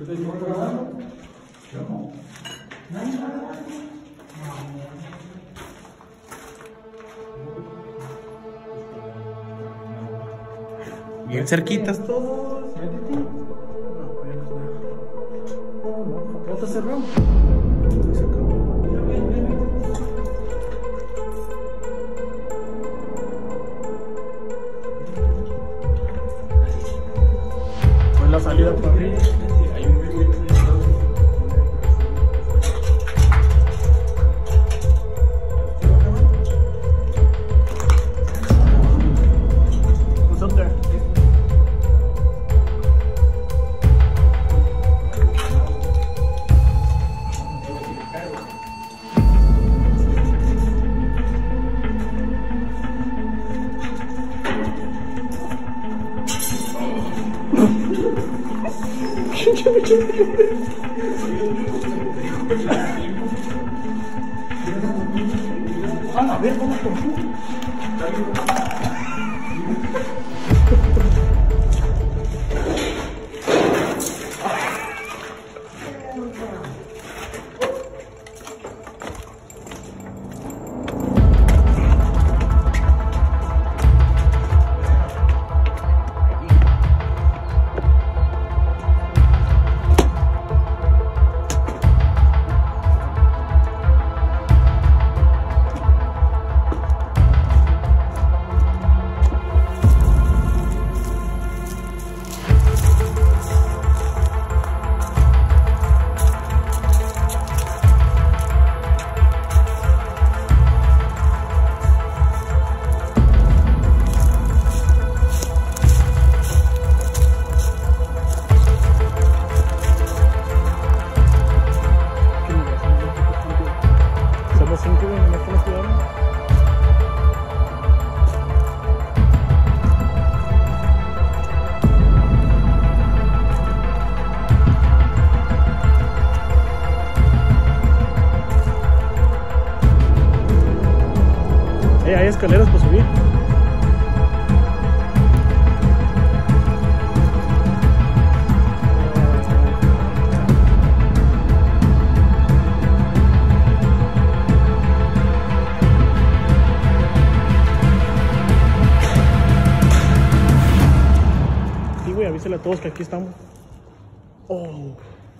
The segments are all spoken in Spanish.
estoy grabando. Yo no. Bien cerquitas todos. Métete. No, está cerrado. Se acabó. Pues la salida para arriba. Hay un río. What's up there? A ver cómo por tú. Hay escaleras para subir. Sí, güey, avísale a todos que aquí estamos. Oh.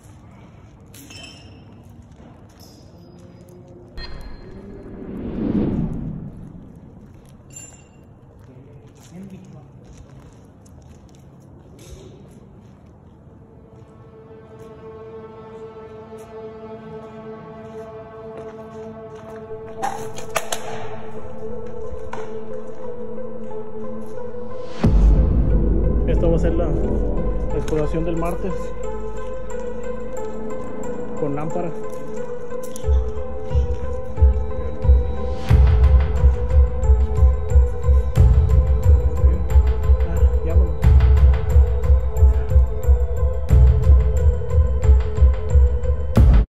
Esta va a ser la exploración del martes con lámpara.